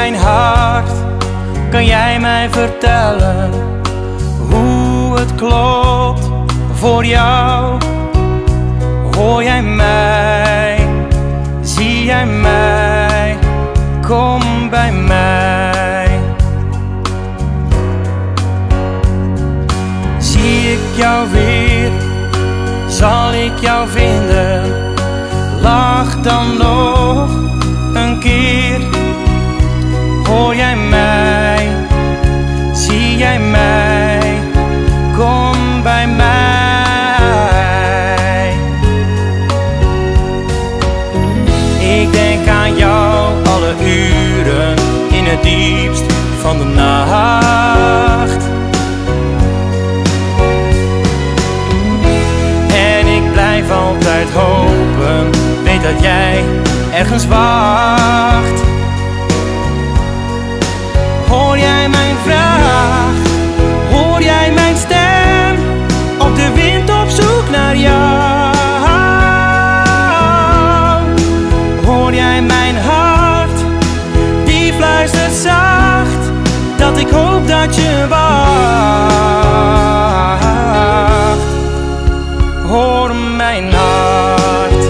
mijn hart? Kan jij mij vertellen hoe het klopt voor jou? Hoor jij mij? Zie jij mij? Kom bij mij. Zie ik jou weer? Zal ik jou vinden? Lach dan nog een keer. Hoor jij mij? Zie jij mij? Kom bij mij. Ik denk aan jou alle uren in het diepst van de nacht. En ik blijf altijd hopen, weet dat jij ergens wacht. Hoor jij mijn vraag? Hoor jij mijn stem? Op de wind op zoek naar jou. Hoor jij mijn hart? Die fluistert zacht dat ik hoop dat je wacht. Hoor mijn hart.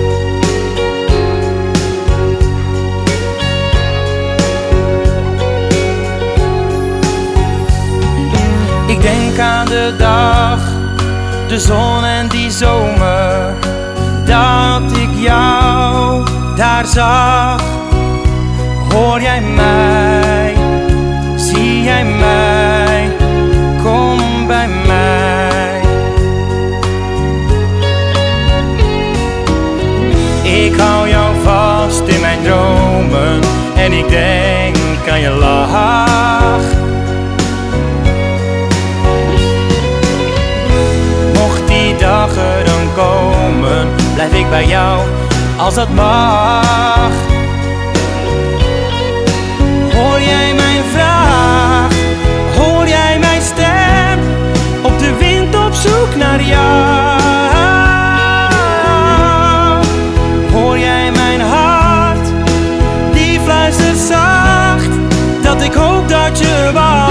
Ik denk aan de dag, de zon en die zomer, dat ik jou daar zag. Hoor jij mij? Zie jij mij? Kom bij mij. Ik hou jou vast in mijn dromen en ik denk aan je lach. Mocht die dag er dan komen, blijf ik bij jou als dat mag. Hoor jij mijn vraag? Hoor jij mijn stem? Op de wind op zoek naar jou. Hoor jij mijn hart? Die fluistert zacht dat ik hoop dat je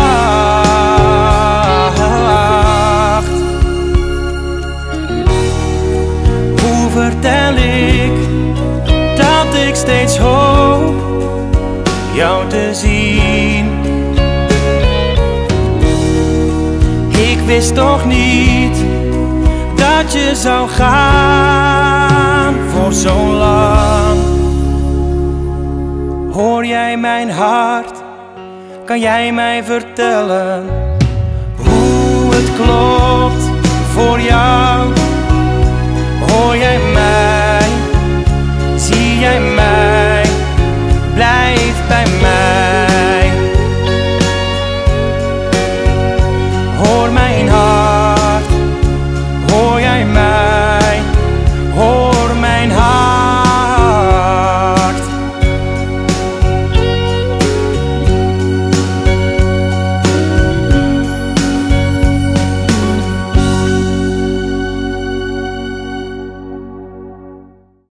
wacht. Hoe vertel ik dat ik steeds hoop jou te zien? Ik wist toch niet dat je zou gaan voor zo lang. Hoor jij mijn hart? Kan jij mij vertellen hoe het klopt